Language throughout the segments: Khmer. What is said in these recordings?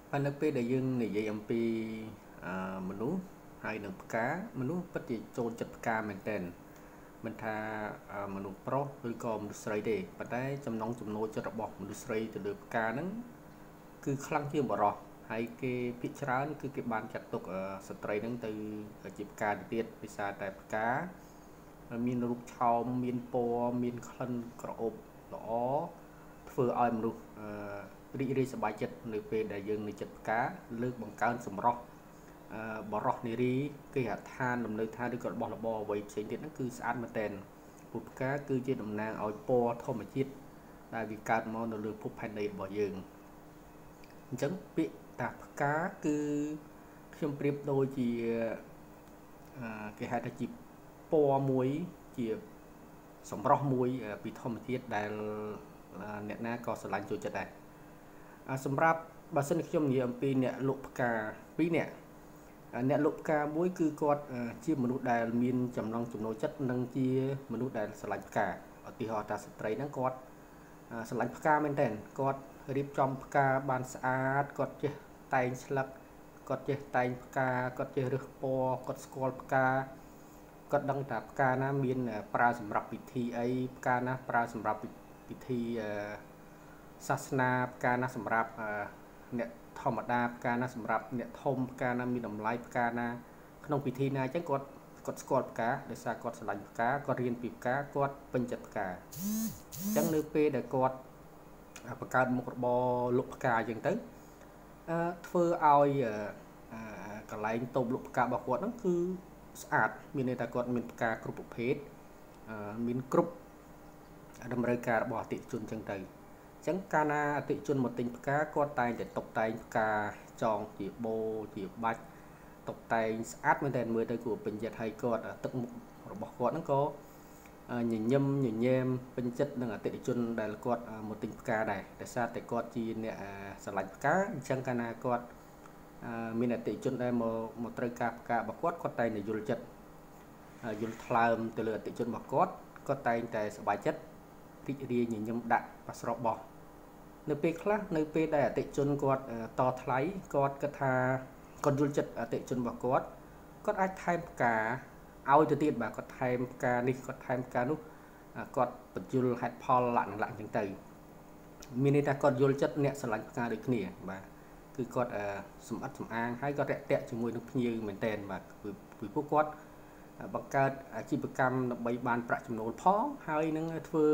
បាននៅពេលដែលយើងនិយាយអំពីមនុស្សហើយនឹងផ្កាមនុស្សពិតជាចូលចិត្តផ្កាមែនទែនមិនថាមនុស្សប្រុសឬក៏មនុស្សស្រីទេប៉ុន្តែចំណង់ចំណូលចិត្តរបស់មនុស្សស្រីទៅលើផ្កាហ្នឹងគឺខ្លាំងជាងបរិសុទ្ធហើយគេភិកច្រើនគឺគេបានចាត់ទុកស្ត្រីហ្នឹងទៅជាផ្កាទៅទៀតពិសាតែផ្កាមានរូបឆោមមានពណ៌មានក្លិនក្រអូបល្អធ្វើឲ្យមនុស្សរីករាយសប្បាយចិត្តនៅពេលដែលយើងនៅចិត្តផ្កាលើកបង្កើនសម្រស់បរោះនារីគេហដ្ឋានលំនៅឋានឬក៏របស់របរអ្វីផ្សេងទៀតហ្នឹងគឺស្អាតមែនទែនពុទ្ធផ្កាគឺជាតំណាងឲ្យពណ៌ធម្មជាតិដែលវាកើតមកនៅលើភពផែនដីរបស់យើងអញ្ចឹងពាក្យថាផ្កាគឺខ្ញុំប្រៀបដូចជាគេហៅថាជាពណ៌មួយជាសម្រស់មួយពីធម្មជាតិដែលអ្នកណាក៏ស្រឡាញ់ចូលចិត្តដែរសម្រាប់បើសិនខ្ញុំនិយាយអំពីអ្នកលក់ផ្កា2នាក់អ្នកលក់ផ្កាមួយគឺគាត់ជាមនុស្សដែលមានចំណង់ចំណូលចិត្តនិងជាមនុស្សដែលស្រឡាញ់ផ្កាឧទាហរណ៍ថាស្ត្រីហ្នឹងគាត់ស្រឡាញ់ផ្កាមែនទែនគាត់រៀបចំផ្កាបានស្អាតគាត់ចេះតែងស្លឹកគាត់ចេះតែងផ្កាគាត់ចេះរើសពណ៌គាត់ស្គាល់ផ្កាគាត់ដឹងថាផ្កាណាមានប្រើសម្រាប់ពិធីអីផ្កាណាប្រើសម្រាប់ពិធីសាសនាផ្កាណាសម្រាប់អ្នកធម្មតាផ្កាណាសម្រាប់អ្នកធំផ្កាណាមានតម្លៃផ្កាណាក្នុងពិធីណាអញ្ចឹងគាត់ស្គាល់ផ្កាដោយសារគាត់ស្រឡាញ់ផ្កាគាត់រៀនពីផ្កាគាត់ពេញចិត្តផ្កាអញ្ចឹងនៅពេលដែលគាត់បង្កើតមុខរបរលក់ផ្កាអញ្ចឹងទៅធ្វើឲ្យកន្លែងតូបលក់ផ្ការបស់គាត់ហ្នឹងគឺស្អាតមានន័យថាគាត់មានផ្កាគ្រប់ប្រភេទមានគ្រប់តម្រូវការរបស់អតិថិជនអញ្ចឹងទៅអញ្ចឹងកាលណាអតិថិជនមកទិញផ្កាគាត់តែងតែតុបតែងផ្កាចងជាបូជាបាច់តុបតែងស្អាតមែនតើមើលទៅគួរពេញចិត្តហើយគាត់ទឹកមុខរបស់គាត់ហ្នឹងក៏ញញឹមញញែមពេញចិត្តនឹងអតិថិជនដែលគាត់មកទិញផ្កាដែរដោយសារតែគាត់ជាអ្នកស្រឡាញ់ផ្កាអញ្ចឹងកាលណាគាត់មានអតិថិជនដែលមកត្រូវការផ្ការបស់គាត់តែងតែយល់ចិត្តយល់ថ្លើមទៅលើអតិថិជនរបស់គាត់តែងតែសប្បាយចិត្តរីករាយញញឹមដាក់ប៉ាស្របោះនៅពេលខ្លះនៅពេលដែលអតិថិជនគាត់តថ្លៃគាត់គិតថាគាត់យល់ចិត្តអតិថិជនរបស់គាត់អាចថែមផ្កាឲ្យទៅទៀតបាទគាត់ថែមផ្កានេះគាត់ថែមផ្កានោះគាត់បញ្យលហេតុផលលក្ខណៈអញ្ចឹងទៅមានន័យថាគាត់យល់ចិត្តអ្នកស្រឡាញ់ផ្កាដូចគ្នាបាទគឺគាត់សម្អិតសម្អាងហើយគាត់រាក់ទាក់ជាមួយនឹងភ្ញៀវមែនទែនបាទពីពួកគាត់បង្កើតអាជីវកម្មដើម្បីបានប្រាក់ចំណូលផងហើយនឹង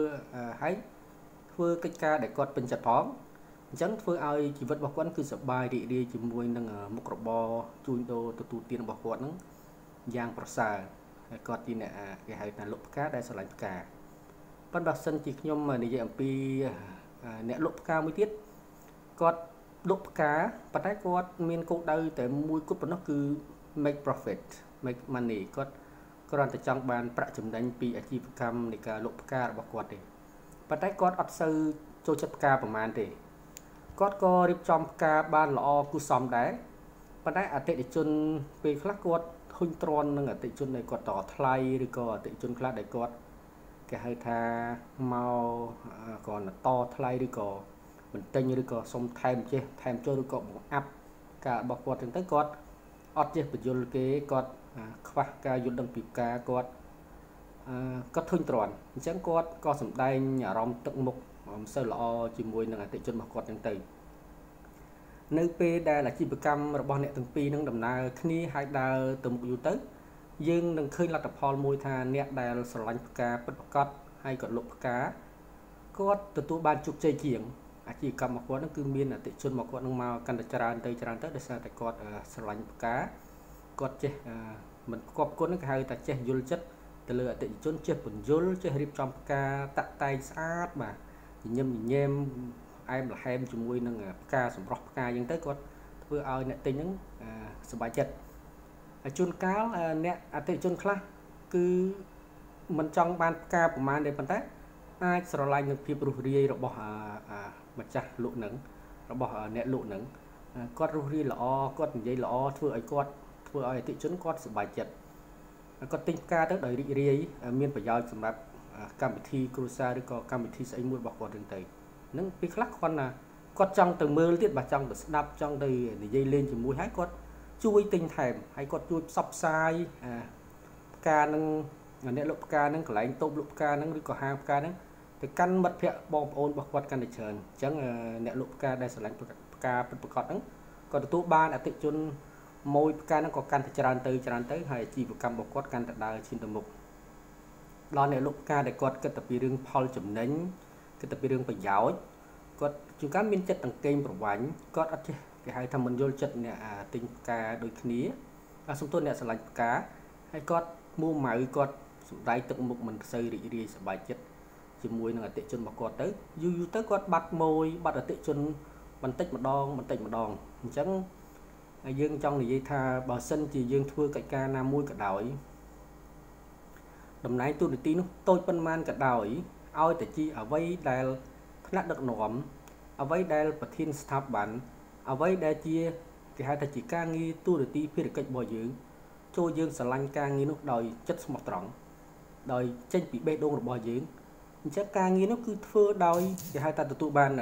ធ្វើកិច្ចការដែលគាត់ពេញចិត្តផងអញ្ចឹងធ្វើឲ្យជីវិតរបស់គាត់គឺសប្បាយរីករាយជាមួយនឹងមុខរបរជួញដូរទទួលទានរបស់គាត់ហ្នឹងយ៉ាងប្រសើរហើយគាត់ជាអ្នកគេហៅថាលក់ផ្កាដែលស្រឡាញ់ផ្កាប៉ុន្តែបើសិនជាខ្ញុំនិយាយអំពីអ្នកលក់ផ្កាមួយទៀតគាត់លក់ផ្កាប៉ុន្តែគាត់មានគោលដៅតែមួយគត់ប៉ុណ្ណោះគឺ make profit make money គាត់គ្រាន់តែចង់បានប្រាក់ចំណេញពីអាជីវកម្មនៃការលក់ផ្ការបស់គាត់ទេប៉ុន្តែគាត់អត់សូវចូលចិត្តផ្កាប្រហែលទេគាត់ក៏រៀបចំផ្កាបានល្អគួរសមដែរប៉ុន្តែអតិថិជនពេលខ្លះគាត់ធុញទ្រាន់នឹងអតិថិជនដែលគាត់តថ្លៃឬក៏អតិថិជនខ្លះដែលគាត់គេហៅថាមកគាត់តថ្លៃឬក៏មិនទិញឬក៏សុំថែមចេះថែមចូលឬក៏បង្អាប់ការរបស់គាត់ចឹងទៅគាត់អត់ចេះបញ្យលគេគាត់ខ្វះការយល់ដឹងពីផ្កាគាត់ធុញទ្រាន់អញ្ចឹងគាត់ក៏សម្ដែងអារម្មណ៍ទឹកមុខមិនសូវល្អជាមួយនឹងអតិថិជនរបស់គាត់ចឹងទៅនៅពេលដែលអាជីវកម្មរបស់អ្នកទាំងពីរនឹងដំណើរគ្នាហើយដើរទៅមុខយូរទៅយើងនឹងឃើញលទ្ធផលមួយថាអ្នកដែលស្រឡាញ់ផ្កាពិតប្រាកដហើយក៏លក់ផ្កាគាត់ទទួលបានជោគជ័យជាងអាជីវកម្មរបស់គាត់នឹងគឺមានអតិថិជនរបស់គាត់នឹងមកកាន់តែច្រើនទៅដោយសារតែគាត់ស្រឡាញ់ផ្កាគាត់ចេះមិនផ្គប់គុណគេហៅថាចេះយល់ចិត្តទៅលើអតិថិជនចេះពន្យល់ចេះរៀបចំផ្កាតាក់តែងស្អាតបាទញញឹមញញែមអែមល្ហែមជាមួយនឹងផ្កាសម្រស់ផ្កាអញ្ចឹងទៅគាត់ធ្វើឲ្យអ្នកទិញហ្នឹងសប្បាយចិត្តហើយជួនកាលអ្នកអតិថិជនខ្លះគឺមិនចង់បានផ្កាប្រមាណទេប៉ុន្តែអាចស្រឡាញ់នឹងភាពរុះរាយរបស់ម្ចាស់លក់នឹងរបស់អ្នកលក់នឹងគាត់រុះរាយល្អគាត់និយាយល្អធ្វើឲ្យអតិថិជនគាត់សប្បាយចិត្តគាត់ទិញផ្កាទៅដោយរីករាយមានប្រយោជន៍សម្រាប់កម្មវិធីគ្រួសារឬក៏កម្មវិធីស្អីមួយរបស់គាត់ទៅហ្នឹងពេលខ្លះគាត់ណាគាត់ចង់ទៅមើលទៀតបាទចង់ទៅស្ដាប់ចង់ទៅនិយាយលេងជាមួយហើយគាត់ជួយទិញថែមហើយគាត់ជួយផ្សព្វផ្សាយផ្កានឹងអ្នកលក់ផ្កានឹងកន្លែងតូបលក់ផ្កានឹងឬក៏ហាងផ្កានឹងទៅកាន់មិត្តភ័ក្តិបងប្អូនរបស់គាត់កាន់តែច្រើនអញ្ចឹងអ្នកលក់ផ្កាដែលស្រឡាញ់ផ្កាពិតប្រាកដហ្នឹងគាត់ទទួលបានអតិជនម៉ួយផ្កាហ្នឹងក៏កាន់តែច្រើនទៅហើយអាជីវកម្មរបស់គាត់កាន់តែដើរឈានទៅមុខដល់អ្នកលក់ផ្កាដែលគាត់គិតតែពីរឿងផលចំណេញគិតតែពីរឿងប្រយោជន៍គាត់ជួនកាលមានចិត្តតង្កេងប្រវ័ញ្ចគាត់អត់ចេះគេហៅថាមិនយល់ចិត្តអ្នកទិញផ្កាដូចគ្នាសំទោសអ្នកស្រឡាញ់ផ្កាហើយគាត់មួម៉ៅគាត់សម្ដែងទឹកមុខមិនសូវរីករាយសប្បាយចិត្តជាមួយនឹងអតិជនរបស់គាត់ទៅយូរទៅគាត់បាត់ម៉ួយបាត់អតិជនបន្តិចម្ដងអញ្ចឹងយើងចង់និយាយថាបើសិនជាយើងធ្វើកិច្ចការណាមួយក៏ដោយតំណែងទូនាទីនោះតូចប៉ុន្មានក៏ដោយឲ្យតែជាអ្វីដែលថ្នាក់ដឹកនាំអ្វីដែលប្រធានស្ថាប័នអ្វីដែលជាគេហៅថាជាការងារទូនាទីភារកិច្ចរបស់យើងចូលយើងស្រឡាញ់ការងារនោះដោយចិត្តស្មោះត្រង់ដោយចេញពីបេះដូងរបស់យើងអញ្ចឹងការងារនោះគឺធ្វើដោយគេហៅថាទទួលបាន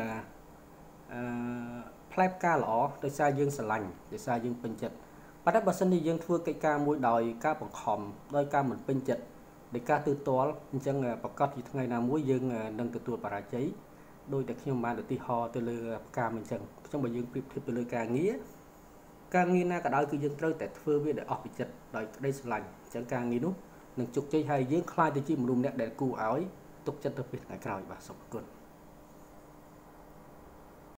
ផ្លែផ្កាល្អដោយសារយើងស្រឡាញ់ដោយសារយើងពេញចិត្តប៉ុន្តែបើសិនជាយើងធ្វើកិច្ចការមួយដោយការបង្ខំដោយការមិនពេញចិត្តដោយការទើសទាល់អញ្ចឹងប្រកាសជាថ្ងៃណាមួយយើងនឹងទទួលបរាជ័យដោយតែខ្ញុំបានឧទាហរណ៍ទៅលើផ្កាមួយអញ្ចឹងបើយើងប្រៀបធៀបទៅលើការងារណាក៏ដោយគឺយើងត្រូវតែធ្វើវាដោយអស់ពីចិត្តដោយក្តីស្រឡាញ់អញ្ចឹងការងារនោះនឹងជោគជ័យហើយយើងខ្លាចទៅជាមនុស្សម្នាក់ដែលគួរឲ្យទុកចិត្តទៅពេលថ្ងៃក្រោយបាទសូមអរគុណ